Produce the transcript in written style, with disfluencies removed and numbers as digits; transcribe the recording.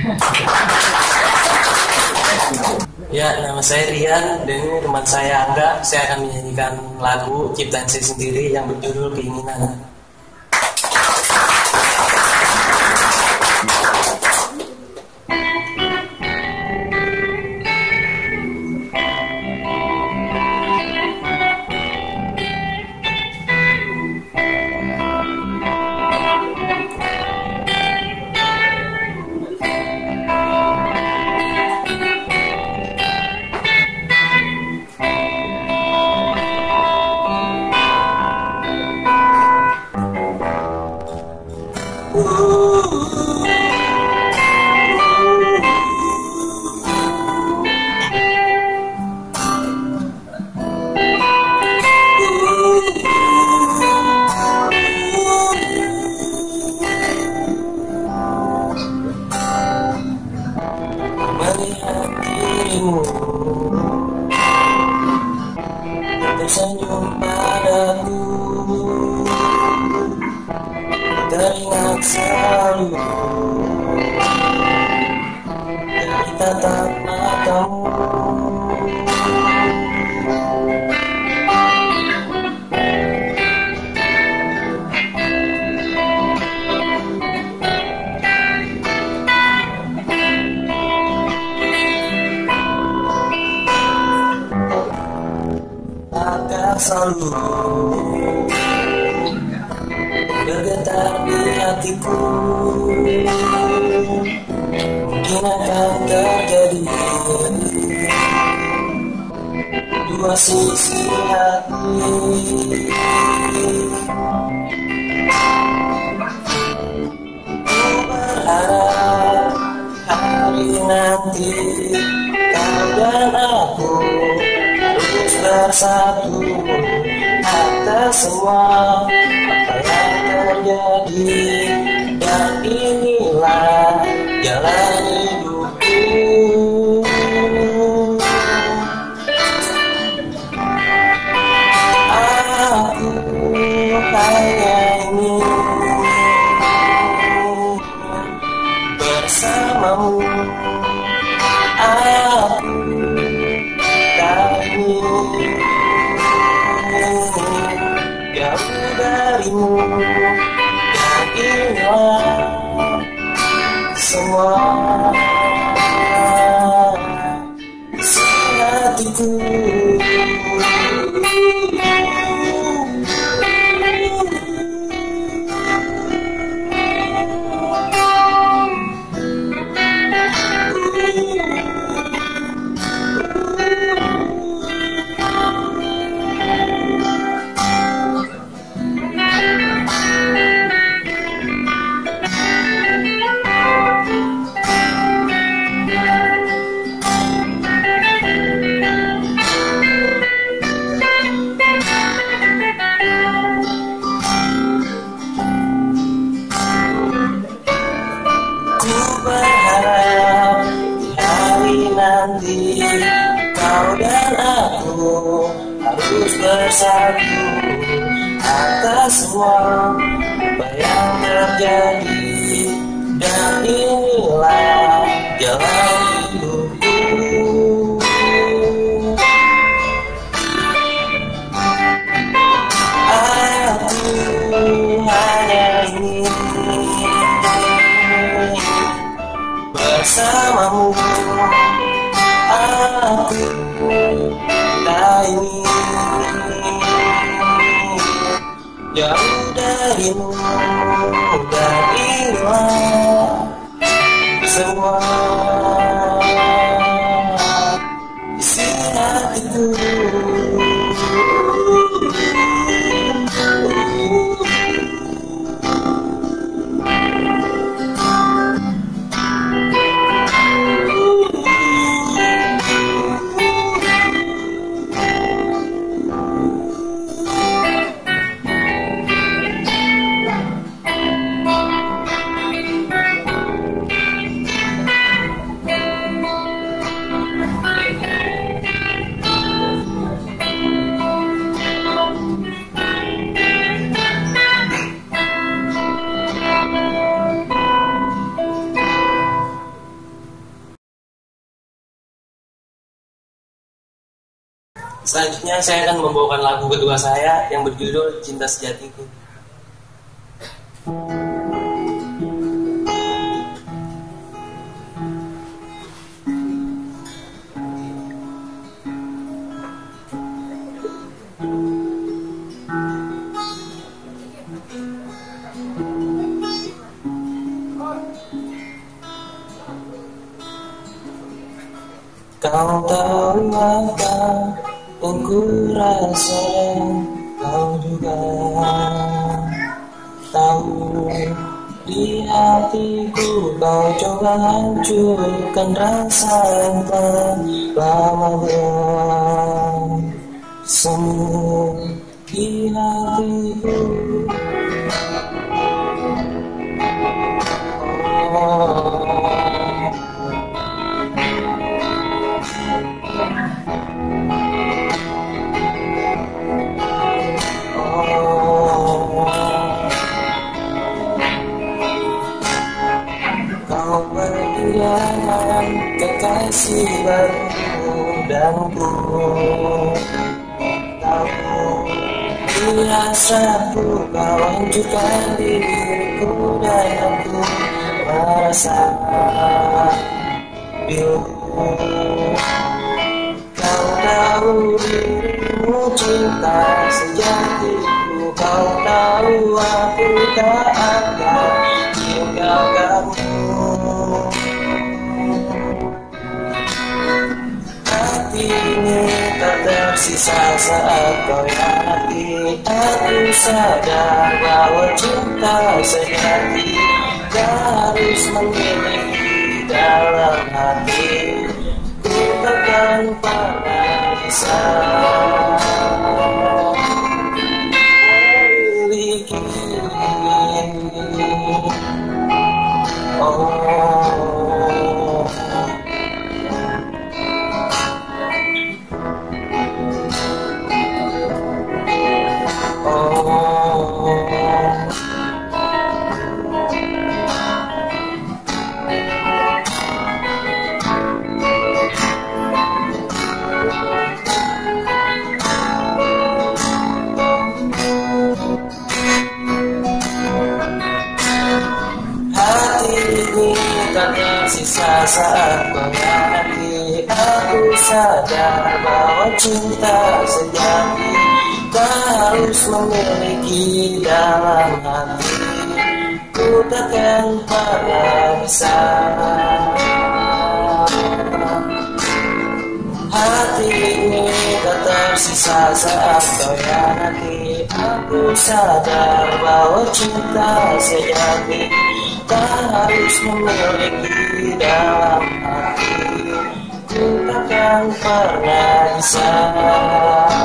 Ya, nama saya Rian dan ini teman saya Angga. Saya akan menyanyikan lagu ciptaan saya sendiri yang berjudul Keinginan. Melihat dirimu tersenyum padaku, teringat selalu dari tatap matamu. Akan selalu bergetar di hatiku, mungkin akan terjadi dua sisi hati. Ku berharap hari nanti kau dan aku bersatu atas semua apa yang terjadi, dan inilah jalan hidupku. Aku hanya ingin bersamamu. Aku jauh darimu, dan inilah semua isi hatiku. Nanti kau dan aku harus bersatu atas semua apa yang terjadi, dan inilah jalan hidupku. Aku hanya ingin bersamamu. Aku tak ingin jauh darimu, dan inilah semua isi hatiku. Selanjutnya saya akan membawakan lagu kedua saya yang berjudul Cinta Sejatiku. Kau tahu apa yang ku rasa, kau juga tahu. Di hatiku kau coba hancurkan rasa yang telah lama bersemu di hatiku. Kau berpilihan kekasih baru dan ku tahu di hasratku kau hancurkan diriku dan aku merasa biru. Kau tahu dirimu cinta sejatiku, kau tahu aku tak akan tinggalkanmu. Hati ini tak tersisa saat kau hianati. Aku sadar bahwa cinta sejati harus memiliki dalam hati. Ku takkan pernah bisa memiliki. Tak tersisa saat menghianati. Aku sadar bahwa cinta sejati tak harus memiliki dalam hati. Ku takkan pernah bisa. Hati ini tak tersisa saat kau hianati. Aku sadar bahwa cinta sejati tak harus memiliki dalam hati. Ku takkan pernah bisa.